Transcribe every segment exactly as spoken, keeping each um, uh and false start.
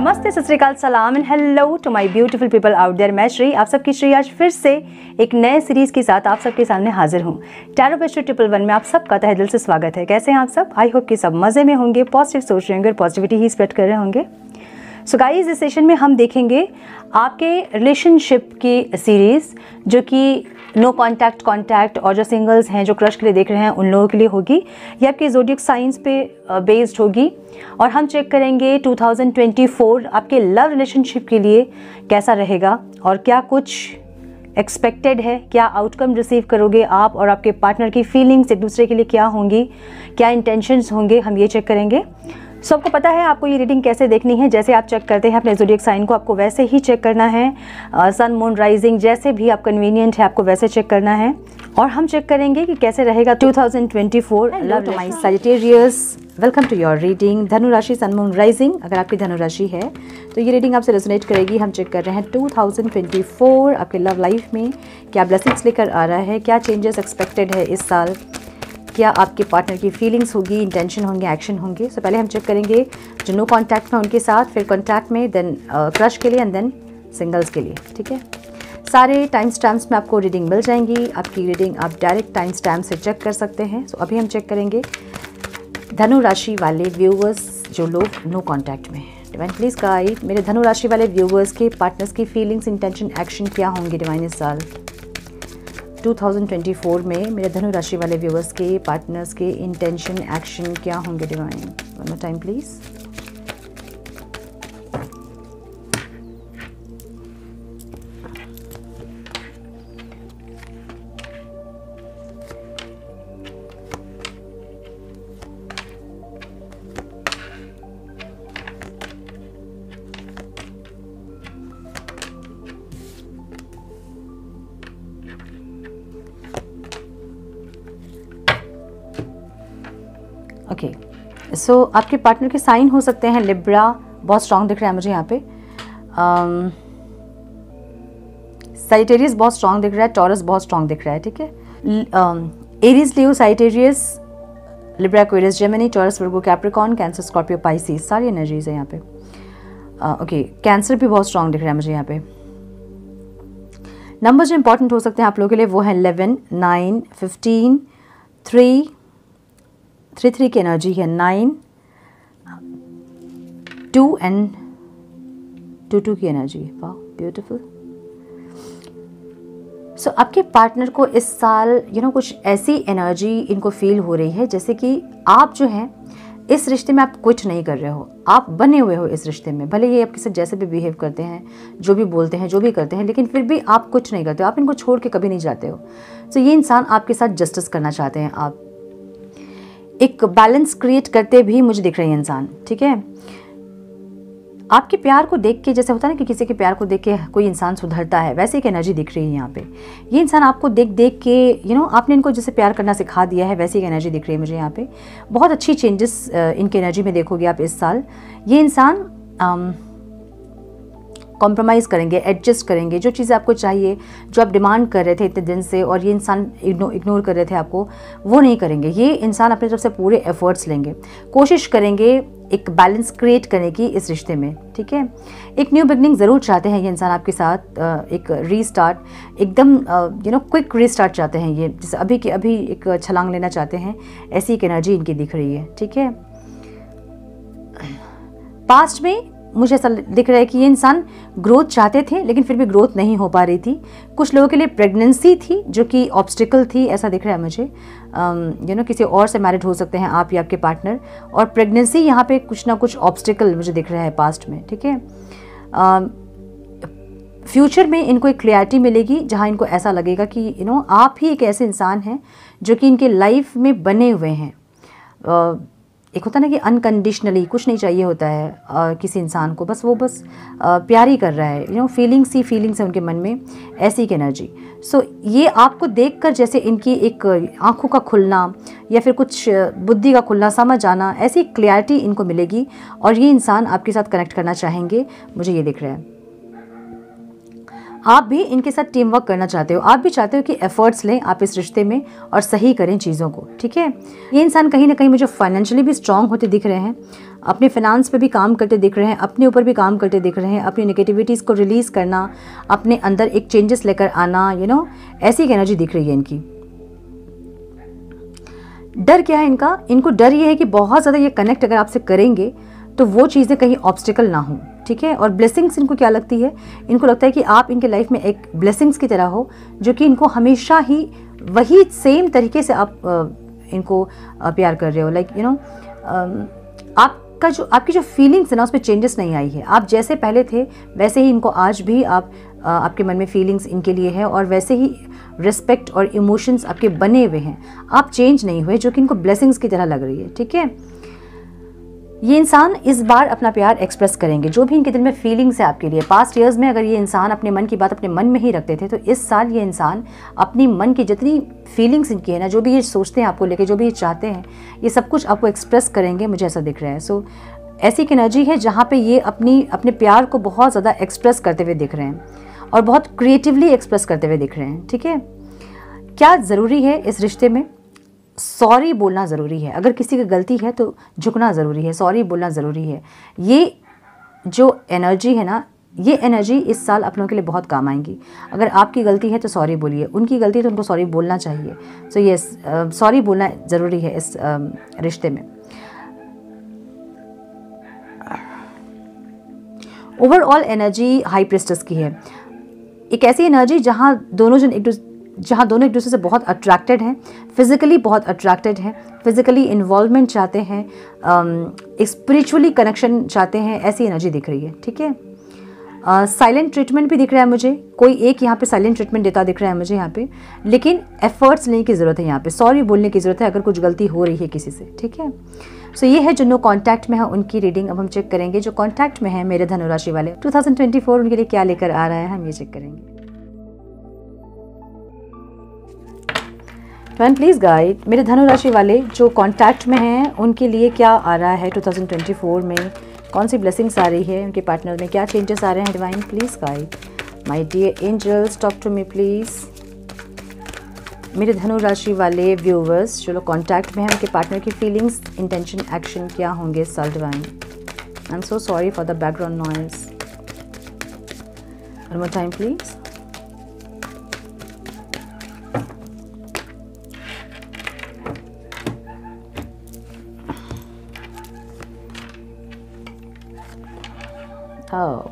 नमस्ते, सत श्री अकाल, सलाम and hello to my beautiful people out there. मैं श्री, आप सबकी श्री आज फिर से एक नए सीरीज के साथ आप सबके सामने हाजिर हूँ। टैरो पेस्ट्री ट्रिपल वन में आप सबका तहे दिल से स्वागत है। कैसे हैं आप सब? आई होप कि सब मज़े में होंगे, पॉजिटिव सोच रहे होंगे और पॉजिटिविटी ही स्प्रेड कर रहे होंगे। सो गाइस, इस सेशन में हम देखेंगे आपके रिलेशनशिप की सीरीज़, जो कि नो कॉन्टैक्ट, कॉन्टैक्ट और जो सिंगल्स हैं, जो क्रश के लिए देख रहे हैं, उन लोगों के लिए होगी। ये आपके ज़ोडिएक साइंस पे बेस्ड होगी और हम चेक करेंगे टू थाउजेंड ट्वेंटी फोर आपके लव रिलेशनशिप के लिए कैसा रहेगा और क्या कुछ एक्सपेक्टेड है, क्या आउटकम रिसीव करोगे आप और आपके पार्टनर की फीलिंग्स एक दूसरे के लिए क्या होंगी, क्या इंटेंशंस होंगे, हम ये चेक करेंगे। सबको पता है आपको ये रीडिंग कैसे देखनी है। जैसे आप चेक करते हैं अपने ज़ोडिएक साइन को, आपको वैसे ही चेक करना है। सन, मून, राइजिंग जैसे भी आप कन्वीनियंट है आपको वैसे चेक करना है। और हम चेक करेंगे कि कैसे रहेगा two thousand twenty four. Love to my Sagittarius, welcome to your reading. धनु राशि, सन, मून, राइजिंग, अगर आपकी धनु राशि है तो ये रीडिंग आपसे रेजोनेट करेगी। हम चेक कर रहे हैं टू थाउजेंड ट्वेंटी फोर आपके लव लाइफ में क्या ब्लेसिंग्स लेकर आ रहा है, क्या चेंजेस एक्सपेक्टेड है इस साल, क्या आपके पार्टनर की फीलिंग्स होगी, इंटेंशन होंगे, एक्शन होंगे। सो so, पहले हम चेक करेंगे जो नो कॉन्टैक्ट में उनके साथ, फिर कॉन्टैक्ट में, देन क्रश के लिए एंड देन सिंगल्स के लिए। ठीक है, सारे टाइम स्टैम्प्स में आपको रीडिंग मिल जाएंगी। आपकी रीडिंग आप डायरेक्ट टाइम स्टैम्प से चेक कर सकते हैं। सो so, अभी हम चेक करेंगे धनु राशि वाले व्यूवर्स जो लोग नो कॉन्टैक्ट में हैं। डिवाइन प्लीज़ गाइड मेरे धनु राशि वाले व्यूवर्स के पार्टनर्स की फीलिंग्स, इंटेंशन, एक्शन क्या होंगे डिवाइन इस साल टू थाउजेंड ट्वेंटी फोर में। मेरे धनु राशि वाले व्यूवर्स के पार्टनर्स के इंटेंशन, एक्शन क्या होंगे divine. One more time please. Okay, so आपके पार्टनर के साइन हो सकते हैं लिब्रा, बहुत स्ट्रांग दिख रहा है मुझे यहाँ पे। सैजिटेरियस बहुत स्ट्रांग दिख रहा है, टॉरस बहुत स्ट्रांग दिख रहा है। ठीक है, Aries, Leo, Sagittarius, Libra, Aquarius, Gemini, Taurus, Virgo, Capricorn, Cancer, Scorpio, Pisces, सारी एनर्जीज है यहाँ पे। ओके, कैंसर भी बहुत स्ट्रांग दिख रहा है मुझे यहाँ पे। नंबर जो इंपॉर्टेंट हो सकते हैं आप लोगों के लिए वो है eleven, nine, fifteen, three, three three की एनर्जी है, nine, two and two two की एनर्जी है। वाह, ब्यूटीफुल। सो आपके पार्टनर को इस साल यू you नो know, कुछ ऐसी एनर्जी इनको फील हो रही है जैसे कि आप जो हैं इस रिश्ते में आप कुछ नहीं कर रहे हो, आप बने हुए हो इस रिश्ते में। भले ये आपके साथ जैसे भी बिहेव करते हैं, जो भी बोलते हैं, जो भी करते हैं, लेकिन फिर भी आप कुछ नहीं करते हो, आप इनको छोड़ के कभी नहीं जाते हो। सो so, ये इंसान आपके साथ जस्टिस करना चाहते हैं, आप एक बैलेंस क्रिएट करते भी मुझे दिख रहे हैं इंसान। ठीक है, आपके प्यार को देख के, जैसे होता है ना कि किसी के प्यार को देख के कोई इंसान सुधरता है, वैसे एक एनर्जी दिख रही है यहाँ पे। ये इंसान आपको देख देख के यू नो आपने इनको जैसे प्यार करना सिखा दिया है, वैसी एक एनर्जी दिख रही है मुझे यहाँ पे। बहुत अच्छी चेंजेस इनकी एनर्जी में देखोगे आप इस साल। ये इंसान कॉम्प्रोमाइज़ करेंगे, एडजस्ट करेंगे, जो चीज़ें आपको चाहिए, जो आप डिमांड कर रहे थे इतने दिन से और ये इंसान इग्नोर कर रहे थे आपको, वो नहीं करेंगे। ये इंसान अपनी तरफ से पूरे एफर्ट्स लेंगे, कोशिश करेंगे एक बैलेंस क्रिएट करने की इस रिश्ते में। ठीक है, एक न्यू बिगनिंग ज़रूर चाहते हैं ये इंसान आपके साथ, एक रीस्टार्ट, एकदम यू नो क्विक रीस्टार्ट चाहते हैं ये, जैसे अभी के अभी एक छलांग लेना चाहते हैं, ऐसी एक एनर्जी इनकी दिख रही है। ठीक है, पास्ट में मुझे ऐसा दिख रहा है कि ये इंसान ग्रोथ चाहते थे लेकिन फिर भी ग्रोथ नहीं हो पा रही थी। कुछ लोगों के लिए प्रेगनेंसी थी जो कि ऑब्स्टिकल थी, ऐसा दिख रहा है मुझे। यू नो किसी और से मैरिड हो सकते हैं आप या आपके पार्टनर, और प्रेगनेंसी यहाँ पे कुछ ना कुछ ऑब्स्टिकल मुझे दिख रहा है पास्ट में। ठीक है, फ्यूचर में इनको एक क्लैरिटी मिलेगी जहाँ इनको ऐसा लगेगा कि यू नो आप ही एक ऐसे इंसान हैं जो कि इनके लाइफ में बने हुए हैं। uh, एक होता है ना कि अनकंडीशनली कुछ नहीं चाहिए होता है आ, किसी इंसान को, बस वो बस आ, प्यार ही कर रहा है, यू नो फीलिंग्स ही फीलिंग्स है उनके मन में, ऐसी की एनर्जी। सो so, ये आपको देखकर जैसे इनकी एक आंखों का खुलना या फिर कुछ बुद्धि का खुलना, समझ आना, ऐसी क्लैरिटी इनको मिलेगी और ये इंसान आपके साथ कनेक्ट करना चाहेंगे, मुझे ये दिख रहा है। आप भी इनके साथ टीम वर्क करना चाहते हो, आप भी चाहते हो कि एफर्ट्स लें आप इस रिश्ते में और सही करें चीज़ों को, ठीक है। ये इंसान कहीं ना कहीं मुझे फाइनेंशियली भी स्ट्रांग होते दिख रहे हैं, अपने फाइनेंस पे भी काम करते दिख रहे हैं, अपने ऊपर भी काम करते दिख रहे हैं, अपनी नेगेटिविटीज़ को रिलीज़ करना, अपने अंदर एक चेंजेस लेकर आना, यू नो, ऐसी एक एनर्जी दिख रही है इनकी। डर क्या है इनका? इनको डर ये है कि बहुत ज़्यादा ये कनेक्ट अगर आपसे करेंगे तो वो चीज़ें कहीं ऑब्स्टिकल ना हो, ठीक है। और ब्लेसिंग्स इनको क्या लगती है? इनको लगता है कि आप इनके लाइफ में एक ब्लेसिंग्स की तरह हो, जो कि इनको हमेशा ही वही सेम तरीके से आप आ, इनको आ, प्यार कर रहे हो, लाइक यू नो, आपका जो आपकी जो फीलिंग्स है ना उसमें चेंजेस नहीं आई है। आप जैसे पहले थे वैसे ही इनको आज भी आप आ, आपके मन में फीलिंग्स इनके लिए है, और वैसे ही रिस्पेक्ट और इमोशंस आपके बने हुए हैं, आप चेंज नहीं हुए, जो कि इनको ब्लेसिंग्स की तरह लग रही है, ठीक है। ये इंसान इस बार अपना प्यार एक्सप्रेस करेंगे, जो भी इनके दिल में फीलिंग्स है आपके लिए। पास्ट ईयर्स में अगर ये इंसान अपने मन की बात अपने मन में ही रखते थे, तो इस साल ये इंसान अपनी मन की जितनी फीलिंग्स इनकी है ना, जो भी ये सोचते हैं आपको लेके, जो भी ये चाहते हैं, ये सब कुछ आपको एक्सप्रेस करेंगे, मुझे ऐसा दिख रहा है। सो ऐसी एक एनर्जी है जहाँ पे ये अपनी अपने प्यार को बहुत ज़्यादा एक्सप्रेस करते हुए दिख रहे हैं और बहुत क्रिएटिवली एक्सप्रेस करते हुए दिख रहे हैं, ठीक है। क्या ज़रूरी है इस रिश्ते में? सॉरी बोलना ज़रूरी है। अगर किसी की गलती है तो झुकना ज़रूरी है, सॉरी बोलना ज़रूरी है। ये जो एनर्जी है ना, ये एनर्जी इस साल आप लोगों के लिए बहुत काम आएंगी। अगर आपकी गलती है तो सॉरी बोलिए, उनकी गलती है तो उनको सॉरी बोलना चाहिए। सो so यस, सॉरी बोलना ज़रूरी है इस uh, रिश्ते में। ओवरऑल एनर्जी हाई प्रिस्टेस की है, एक ऐसी एनर्जी जहाँ दोनों जन एक दूसरे जहाँ दोनों एक दूसरे से बहुत अट्रैक्टेड हैं, फिजिकली बहुत अट्रैक्टेड हैं, फिजिकली इन्वॉल्वमेंट चाहते हैं, एक स्पिरिचुअली कनेक्शन चाहते हैं, ऐसी एनर्जी दिख रही है, ठीक है। साइलेंट uh, ट्रीटमेंट भी दिख रहा है मुझे, कोई एक यहाँ पे साइलेंट ट्रीटमेंट देता दिख रहा है मुझे यहाँ पे, लेकिन एफर्ट्स लेने की ज़रूरत है, यहाँ पे सॉरी बोलने की ज़रूरत है अगर कुछ गलती हो रही है किसी से, ठीक है। सो so, ये है जो नो कॉन्टैक्ट में है उनकी रीडिंग। अब हम चेक करेंगे जो कॉन्टैक्ट में है मेरे धनु राशि वाले, टू थाउजेंड ट्वेंटी फोर उनके लिए क्या लेकर आ रहा है, हम ये चेक करेंगे। वन प्लीज़ गाइड, मेरे धनु राशि वाले जो कांटेक्ट में हैं उनके लिए क्या आ रहा है टू थाउजेंड ट्वेंटी फोर में, कौन सी ब्लेसिंग्स आ रही है, उनके पार्टनर में क्या चेंजेस आ रहे हैं। Divine please guide, my dear angels talk to me please. मेरे धनु राशि वाले व्यूवर्स जो लोग कांटेक्ट में हैं, उनके पार्टनर की फीलिंग्स, इंटेंशन, एक्शन क्या होंगे इस साल। Divine, I am so sorry for the background noise. One more time please. Oh.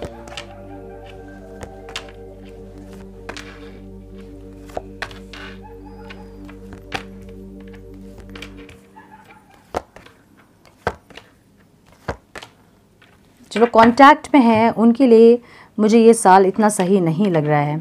जो लोग कांटेक्ट में हैं उनके लिए मुझे ये साल इतना सही नहीं लग रहा है।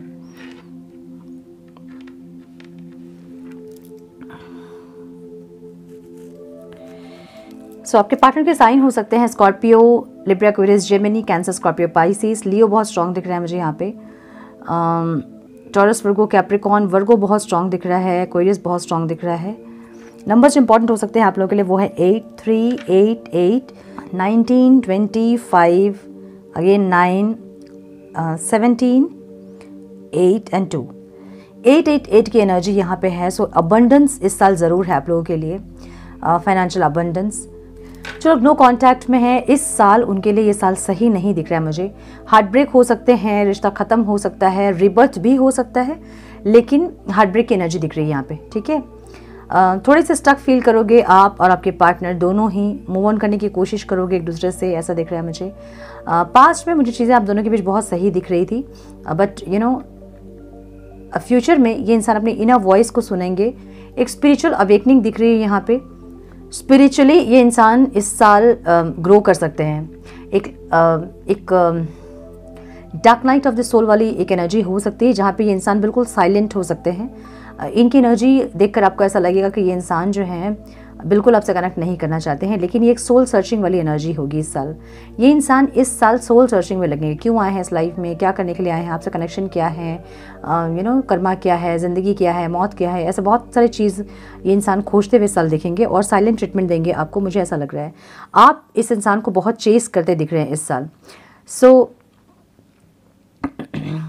सो so, आपके पार्टनर के साइन हो सकते हैं Scorpio, Libra, Aquarius, Gemini, Cancer, Scorpio, Pisces. Leo बहुत स्ट्रॉन्ग दिख रहा है मुझे यहाँ पे। टॉरस, वर्गो, कैप्रिकॉन। वर्गो बहुत स्ट्रॉन्ग दिख रहा है, एक्वेरियस बहुत स्ट्रॉन्ग दिख रहा है। नंबर्स इंपॉर्टेंट हो सकते हैं आप लोगों के लिए, वो है eight, three, eight, eight, nineteen, twenty, five, again nine, seventeen, eight and two. Eight eight eight की एनर्जी यहाँ पे है। सो so, अबंडेंस इस साल ज़रूर है आप लोगों के लिए, फाइनेंशियल uh, अबंडेंस। जो लोग नो कांटेक्ट में है इस साल, उनके लिए ये साल सही नहीं दिख रहा है मुझे। हार्ट ब्रेक हो सकते हैं, रिश्ता ख़त्म हो सकता है, रिबर्थ भी हो सकता है, लेकिन हार्ट ब्रेक की एनर्जी दिख रही है यहाँ पे, ठीक है। थोड़े से स्टक फील करोगे आप और आपके पार्टनर दोनों ही, मूव ऑन करने की कोशिश करोगे एक दूसरे से, ऐसा दिख रहा है मुझे। पास्ट uh, में मुझे चीज़ें आप दोनों के बीच बहुत सही दिख रही थी, बट यू नो फ्यूचर में ये इंसान अपनी इनर वॉइस को सुनेंगे। एक स्पिरिचुअल अवेकनिंग दिख रही है यहाँ पे। स्पिरिचुअली ये इंसान इस साल ग्रो uh, कर सकते हैं। एक uh, एक dark night of the soul वाली एक एनर्जी हो सकती है, जहाँ पे ये इंसान बिल्कुल साइलेंट हो सकते हैं। uh, इनकी एनर्जी देखकर आपको ऐसा लगेगा कि ये इंसान जो है बिल्कुल आपसे कनेक्ट नहीं करना चाहते हैं, लेकिन ये एक सोल सर्चिंग वाली एनर्जी होगी इस साल। ये इंसान इस साल सोल सर्चिंग में लगेंगे, क्यों आए हैं इस लाइफ में, क्या करने के लिए आए हैं, आपसे कनेक्शन क्या है, यू नो कर्मा क्या है, ज़िंदगी क्या है, मौत क्या है, ऐसे बहुत सारी चीज़ ये इंसान खोजते हुए साल देखेंगे और साइलेंट ट्रीटमेंट देंगे आपको, मुझे ऐसा लग रहा है। आप इस इंसान को बहुत चेस करते दिख रहे हैं इस साल। सो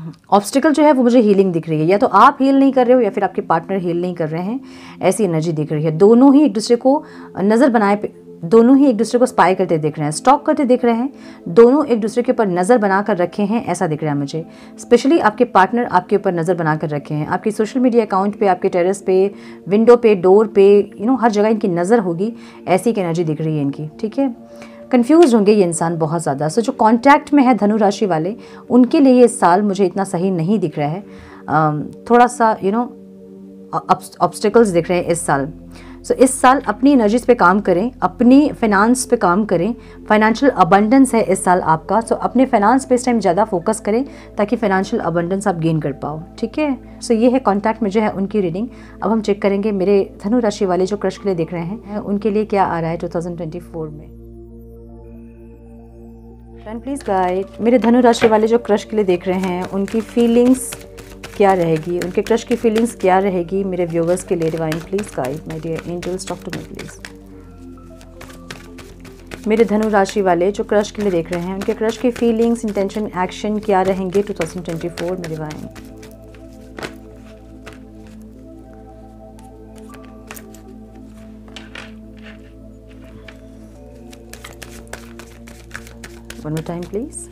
ऑब्स्टिकल जो है वो मुझे हीलिंग दिख रही है, या तो आप हील नहीं कर रहे हो या फिर आपके पार्टनर हील नहीं कर रहे हैं, ऐसी एनर्जी दिख रही है। दोनों ही एक दूसरे को नज़र बनाए पे दोनों ही एक दूसरे को स्पाई करते दिख रहे हैं, स्टॉक करते दिख रहे हैं, दोनों एक दूसरे के ऊपर नज़र बना कर रखे हैं, ऐसा दिख रहा है मुझे। स्पेशली आपके पार्टनर आपके ऊपर नज़र बना कर रखे हैं, आपके सोशल मीडिया अकाउंट पे, आपके टेरेस पे, विंडो पे, डोर पे, यू नो हर जगह इनकी नज़र होगी, ऐसी की एनर्जी दिख रही है इनकी, ठीक है। कंफ्यूज होंगे ये इंसान बहुत ज़्यादा। सो जो कॉन्टैक्ट में है धनु राशि वाले, उनके लिए इस साल मुझे इतना सही नहीं दिख रहा है, थोड़ा सा यू नो ऑब्स्टिकल्स दिख रहे हैं इस साल। सो so, इस साल अपनी एनर्जीज पे काम करें, अपनी फाइनेंस पे काम करें, फाइनेंशियल अबंडेंस है इस साल आपका। सो so, अपने फाइनेंस पे इस टाइम ज़्यादा फोकस करें ताकि फाइनेंशियल अबंडेंस आप गेन कर पाओ, ठीक है। सो so, ये है कॉन्टैक्ट में जो है उनकी रीडिंग। अब हम चेक करेंगे मेरे धनु राशि वाले जो क्रश के लिए देख रहे हैं उनके लिए क्या आ रहा है टू थाउजेंड ट्वेंटी फोर में। फ्रेंड प्लीज़ गाइड, मेरे धनु राशि वाले जो क्रश के लिए देख रहे हैं उनकी फीलिंग्स क्या रहेगी, उनके क्रश की फीलिंग्स क्या रहेगी मेरे व्यूवर्स के लिए। Divine please guide my dear angels, talk to me please. मेरे धनु राशि वाले जो क्रश के लिए देख रहे हैं उनके क्रश की फीलिंग्स, इंटेंशन, एक्शन क्या रहेंगे टू थाउजेंड ट्वेंटी फोर में। Divine one more time please.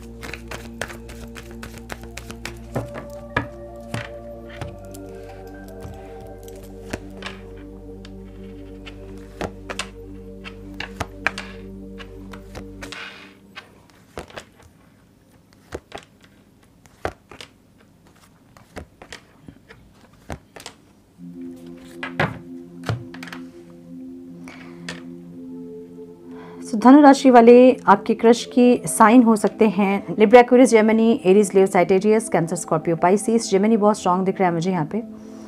So, धनु राशि वाले आपके क्रश की साइन हो सकते हैं Libra, Aquarius, Gemini, Aries, Leo, Sagittarius, Cancer, Scorpio, Pisces. Gemini बहुत स्ट्रॉन्ग दिख रहा है मुझे यहाँ पे।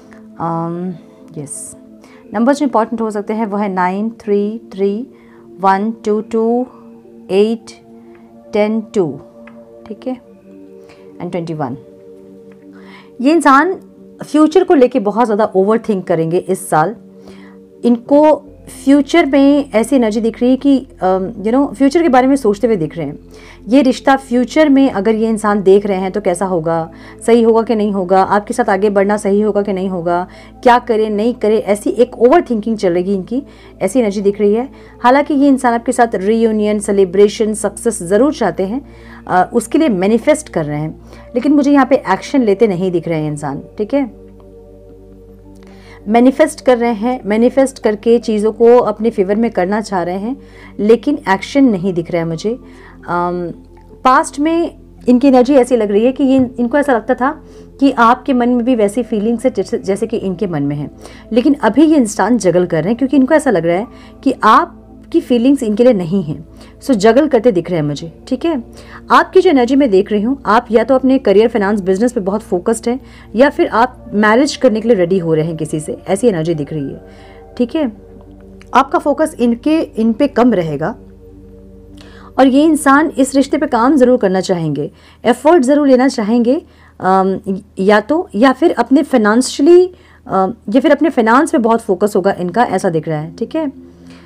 यस, नंबर्स जो इंपॉर्टेंट हो सकते हैं वो है nine, three, three, one, two, two, eight, ten, two, ठीक है, एंड ट्वेंटी वन। ये इंसान फ्यूचर को लेके बहुत ज़्यादा ओवर थिंक करेंगे इस साल। इनको फ्यूचर में ऐसी एनर्जी दिख रही है कि यू नो फ्यूचर के बारे में सोचते हुए दिख रहे हैं। ये रिश्ता फ्यूचर में अगर ये इंसान देख रहे हैं तो कैसा होगा, सही होगा कि नहीं होगा, आपके साथ आगे बढ़ना सही होगा कि नहीं होगा, क्या करें नहीं करें, ऐसी एक ओवर थिंकिंग चल रही इनकी, ऐसी एनर्जी दिख रही है। हालांकि ये इंसान आपके साथ रीयूनियन, सेलिब्रेशन, सक्सेस ज़रूर चाहते हैं, आ, उसके लिए मैनिफेस्ट कर रहे हैं, लेकिन मुझे यहाँ पे एक्शन लेते नहीं दिख रहे हैं इंसान, ठीक है। मैनिफेस्ट कर रहे हैं, मैनिफेस्ट करके चीज़ों को अपने फेवर में करना चाह रहे हैं, लेकिन एक्शन नहीं दिख रहा है मुझे। पास्ट में इनकी एनर्जी ऐसी लग रही है कि ये इनको ऐसा लगता था कि आपके मन में भी वैसी फीलिंग्स है जैसे जैसे कि इनके मन में है, लेकिन अभी ये इंसान जगल कर रहे हैं क्योंकि इनको ऐसा लग रहा है कि आपकी फीलिंग्स इनके लिए नहीं हैं। सो जगल करते दिख रहे हैं मुझे, ठीक है। आपकी जो एनर्जी मैं देख रही हूँ, आप या तो अपने करियर, फाइनेंस, बिजनेस पे बहुत फोकस्ड हैं, या फिर आप मैरिज करने के लिए रेडी हो रहे हैं किसी से, ऐसी एनर्जी दिख रही है, ठीक है। आपका फोकस इनके इन पे कम रहेगा और ये इंसान इस रिश्ते पे काम ज़रूर करना चाहेंगे, एफर्ट ज़रूर लेना चाहेंगे, या तो या फिर अपने फाइनेंशियली या फिर अपने फाइनेंस पे बहुत फोकस होगा इनका, ऐसा दिख रहा है, ठीक है।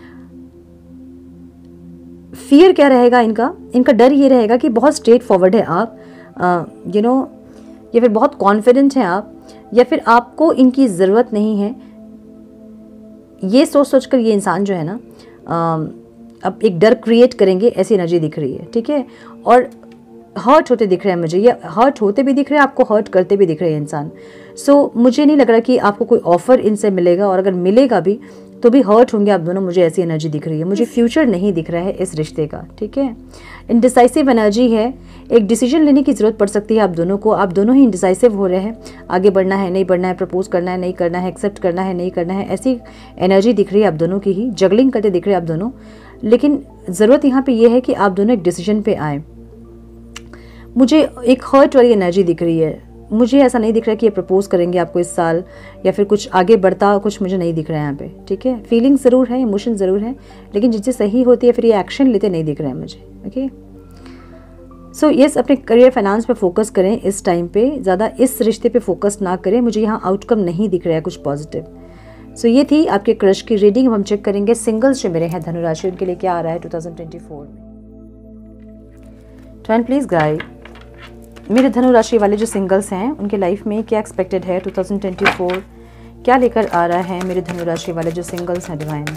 फियर क्या रहेगा इनका, इनका डर ये रहेगा कि बहुत स्ट्रेट फॉरवर्ड है आप, यू नो, या फिर बहुत कॉन्फिडेंट हैं आप, या फिर आपको इनकी ज़रूरत नहीं है। ये सोच सोच कर ये इंसान जो है ना uh, अब एक डर क्रिएट करेंगे, ऐसी एनर्जी दिख रही है, ठीक है। और हर्ट होते दिख रहे हैं मुझे, ये हर्ट होते भी दिख रहे हैं, आपको हर्ट करते भी दिख रहे हैं इंसान। सो so, मुझे नहीं लग रहा कि आपको कोई ऑफर इनसे मिलेगा, और अगर मिलेगा भी तो भी हर्ट होंगे आप दोनों, मुझे ऐसी एनर्जी दिख रही है। मुझे फ्यूचर नहीं दिख रहा है इस रिश्ते का, ठीक है। इनडिसाइसिव एनर्जी है, एक डिसीजन लेने की ज़रूरत पड़ सकती है आप दोनों को। आप दोनों ही इनडिसाइसिव हो रहे हैं, आगे बढ़ना है नहीं बढ़ना है, प्रपोज करना है नहीं करना है, एक्सेप्ट करना है नहीं करना है, ऐसी एनर्जी दिख रही है आप दोनों की ही, जगलिंग करते दिख रहे हैं आप दोनों। लेकिन ज़रूरत यहाँ पर यह है कि आप दोनों एक डिसीजन पे आए। मुझे एक हर्ट वाली एनर्जी दिख रही है, मुझे ऐसा नहीं दिख रहा कि ये प्रपोज करेंगे आपको इस साल, या फिर कुछ आगे बढ़ता कुछ मुझे नहीं दिख रहा है यहाँ पे, ठीक है। फीलिंग ज़रूर है, इमोशन ज़रूर है, लेकिन जिससे सही होती है फिर ये एक्शन लेते नहीं दिख रहा है मुझे, ओके। सो यस, अपने करियर, फाइनेंस पे फोकस करें इस टाइम पे, ज़्यादा इस रिश्ते पे फोकस ना करें। मुझे यहाँ आउटकम नहीं दिख रहा है कुछ पॉजिटिव। सो so, ये थी आपके क्रश की रीडिंग। अब हम चेक करेंगे सिंगल्स जो मेरे हैं धनुराशि, उनके लिए क्या आ रहा है टू थाउजेंड ट्वेंटी फोर में। ट्वेंटी प्लीज गाइड मेरे धनु राशि वाले जो सिंगल्स हैं उनके लाइफ में क्या एक्सपेक्टेड है टू थाउजेंड ट्वेंटी फोर, क्या लेकर आ रहा है मेरे धनु राशि वाले जो सिंगल्स हैं divine.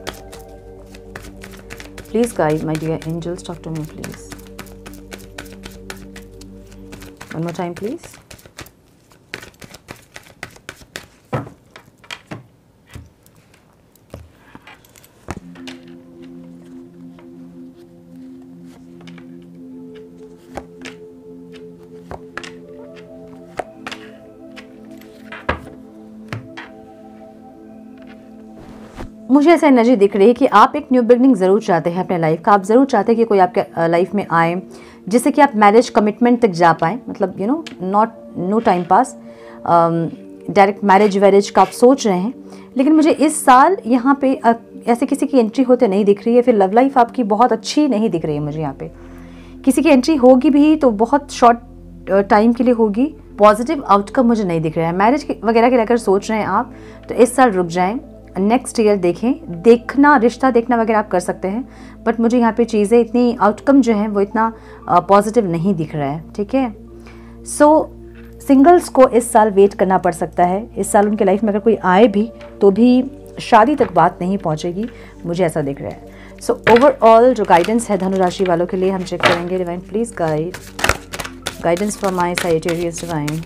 Please guide my dear angels, talk to me please. One more time please. मुझे ऐसा एनर्जी दिख रही है कि आप एक न्यू बिगनिंग ज़रूर चाहते हैं अपने लाइफ का। आप ज़रूर चाहते हैं कि कोई आपके लाइफ में आए जिससे कि आप मैरिज कमिटमेंट तक जा पाएँ, मतलब you know not no time pass, direct marriage वैरिज का आप सोच रहे हैं। लेकिन मुझे इस साल यहाँ पे uh, ऐसे किसी की एंट्री होते नहीं दिख रही है। फिर लव लाइफ आपकी बहुत अच्छी नहीं दिख रही है मुझे यहाँ पे। किसी की एंट्री होगी भी तो बहुत शॉर्ट टाइम के लिए होगी। पॉजिटिव आउटकम मुझे नहीं दिख रहा है। मैरिज वगैरह के लेकर सोच रहे हैं आप तो इस साल रुक जाएं, नेक्स्ट ईयर देखें। देखना, रिश्ता देखना वगैरह आप कर सकते हैं, बट मुझे यहाँ पे चीज़ें इतनी, आउटकम जो है वो इतना पॉजिटिव uh, नहीं दिख रहा है। ठीक है, सो so, सिंगल्स को इस साल वेट करना पड़ सकता है। इस साल उनके लाइफ में अगर कोई आए भी तो भी शादी तक बात नहीं पहुँचेगी, मुझे ऐसा दिख रहा है। सो ओवरऑल जो गाइडेंस है धनु राशि वालों के लिए हम चेक करेंगे। Divine please guide guidance for my Sagittarius divine.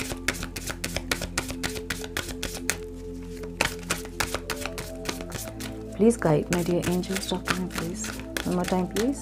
Please guide my dear angels, talk to me please. One more time please.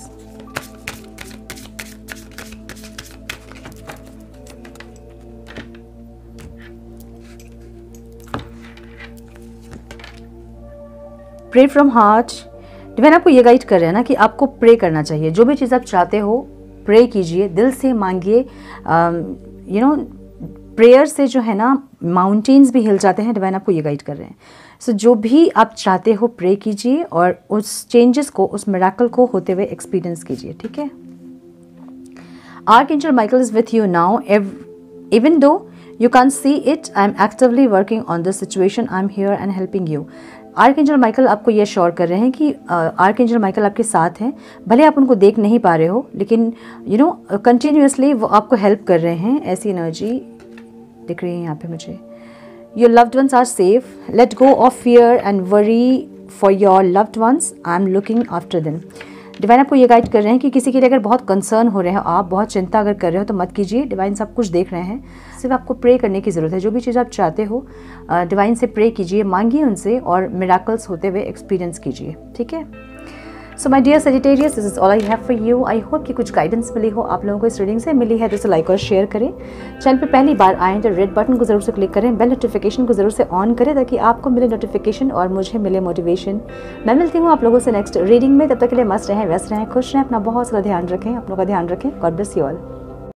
Pray from heart. Divine आपको ये गाइड कर रहे हैं ना कि आपको प्रे करना चाहिए। जो भी चीज़ आप चाहते हो प्रे कीजिए, दिल से मांगिए। यू नो प्रेयर से जो है ना माउंटेन्स भी हिल जाते हैं। डिवाइन आपको ये गाइड कर रहे हैं। सो so, जो भी आप चाहते हो प्रे कीजिए और उस चेंजेस को, उस मिरेकल को होते हुए एक्सपीरियंस कीजिए। ठीक है, archangel Michael is with you now. Even though you can see it, I am actively working on this situation, I am here and helping you. Archangel Michael आपको ये श्योर कर रहे हैं कि आर्कएंजल माइकल आपके साथ हैं। भले आप उनको देख नहीं पा रहे हो, लेकिन यू नो कंटिन्यूसली वो आपको हेल्प कर रहे हैं। ऐसी एनर्जी दिख रही है यहाँ पे मुझे। Your loved ones are safe. Let go of fear and worry for your loved ones. I am looking after them. Divine आपको ये गाइड कर रहे हैं कि किसी के लिए अगर बहुत कंसर्न हो रहे हो, आप बहुत चिंता अगर कर रहे हो तो मत कीजिए। डिवाइन सब कुछ देख रहे हैं, सिर्फ आपको प्रे करने की ज़रूरत है। जो भी चीज़ आप चाहते हो डिवाइन से प्रे कीजिए, मांगिए उनसे और मिरेकल्स होते हुए एक्सपीरियंस कीजिए। ठीक है, so my dear Sagittarius, this is all I have for you. I hope कि कुछ गाइडेंस मिली हो आप लोगों को, इस रीडिंग से मिली है तो इसे लाइक और शेयर करें। चैनल पे पहली बार आएँ तो रेड बटन को जरूर से क्लिक करें, बेल नोटिफिकेशन को जरूर से ऑन करें ताकि आपको मिले नोटिफिकेशन और मुझे मिले मोटिवेशन। मैं मिलती हूँ आप लोगों से नेक्स्ट रीडिंग में। तब तक के लिए मस्त रहें, व्यस्त रहें, खुश रहें, अपना बहुत सारा ध्यान रखें, अपनों का ध्यान रखें। God bless you all.